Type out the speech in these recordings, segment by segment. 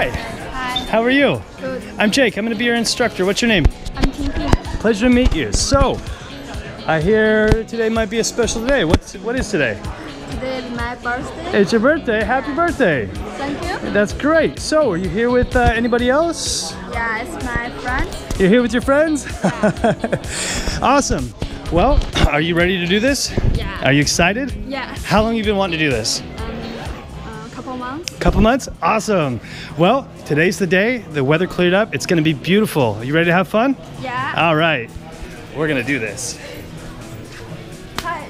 Hi. Hi. How are you? Good. I'm Jake. I'm going to be your instructor. What's your name? I'm Tingting. Pleasure to meet you. So, I hear today might be a special day. What is today? Today is my birthday. It's your birthday. Happy birthday. Thank you. That's great. So, are you here with anybody else? Yeah, it's my friend. You're here with your friends? Yeah. Awesome. Well, are you ready to do this? Yeah. Are you excited? Yeah. How long have you been wanting to do this? Couple months. Couple months? Awesome. Well, today's the day. The weather cleared up. It's going to be beautiful. Are you ready to have fun? Yeah. All right. We're going to do this. Hi.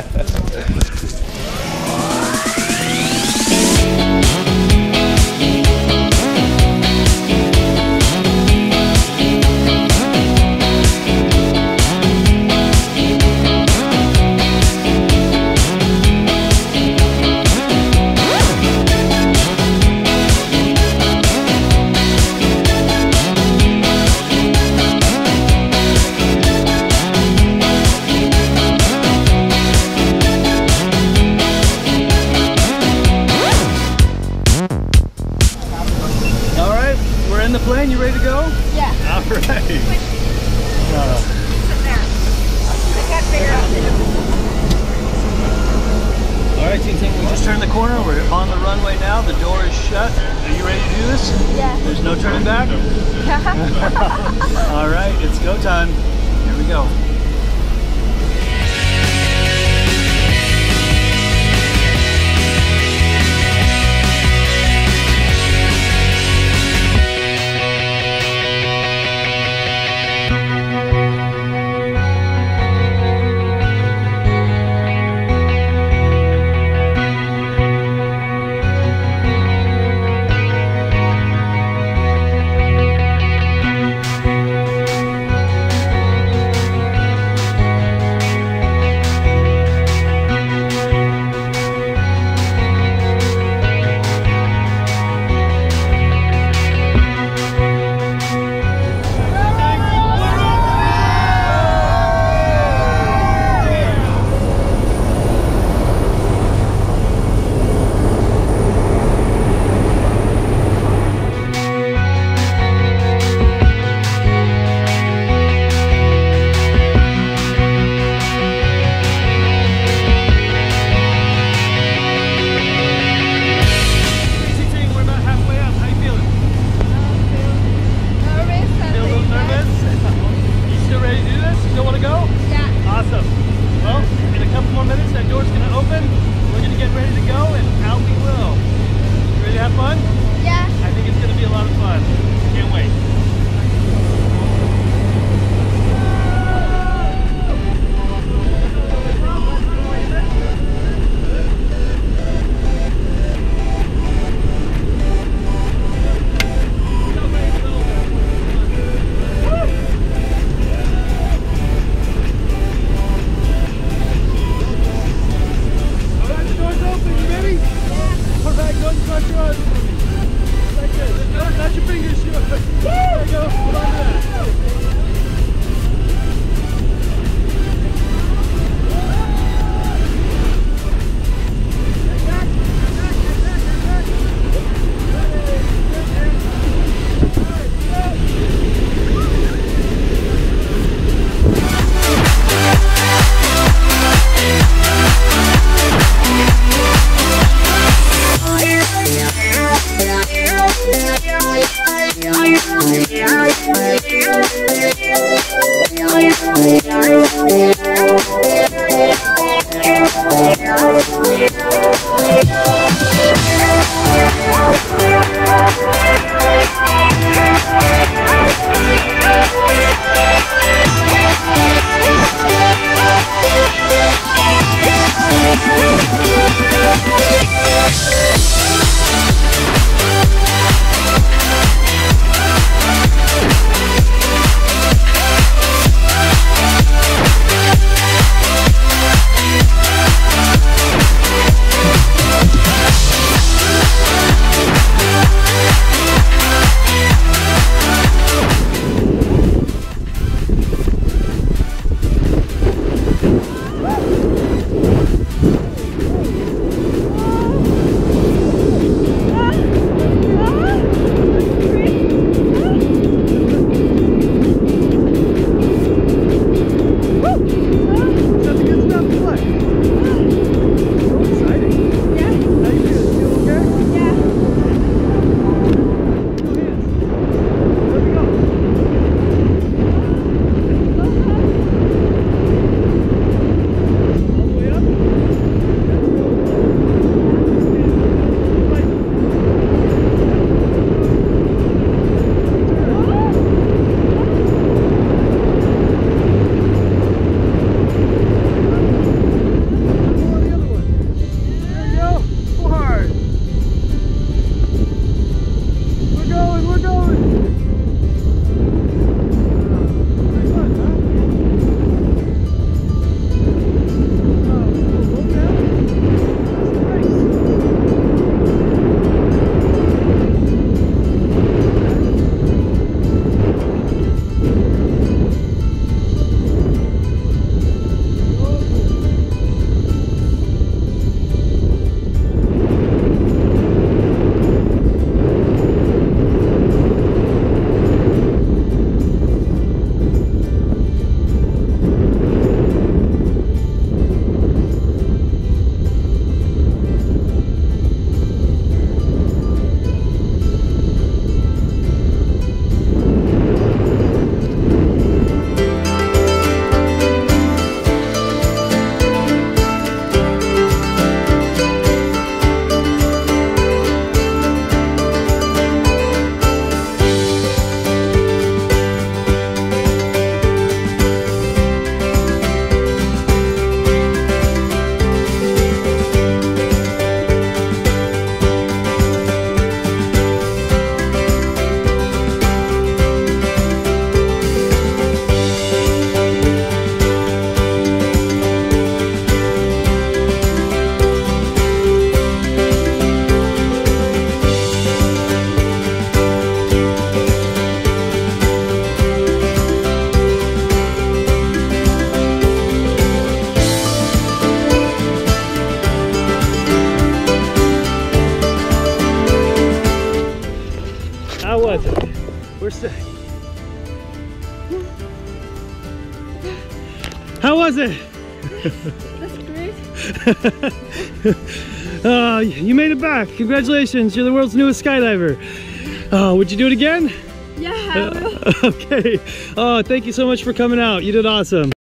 In the plane, you ready to go? Yeah. All right. Sit there. I can't figure out All right, Tingting, we just turned the corner. We're on the runway now. The door is shut. Are you ready to do this? Yeah. There's no turning back? All right, it's go time. Here we go. was it? We're still. How was it? That's great. You made it back. Congratulations. You're the world's newest skydiver. Would you do it again? Yeah, I will. Okay. Oh, thank you so much for coming out. You did awesome.